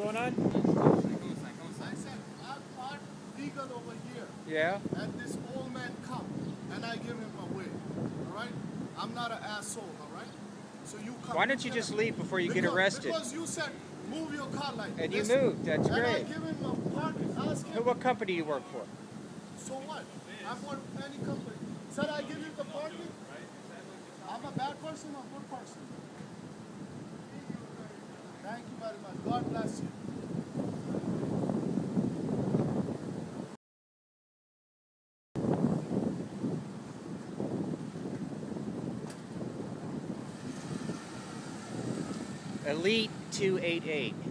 going on? I said, I parked legal over here. Yeah. And this old man come, and I give him away. All right? I'm not an asshole, all right? So you come. Why don't you just leave before you get arrested? Because you said, move your car like this. And you moved. That's and great. I give him a parking. Ask him. What company do you work for? So what? I work for any company. Said I give you the parking? I'm a bad person or good person? Thank you very much. God bless you. Elite 288.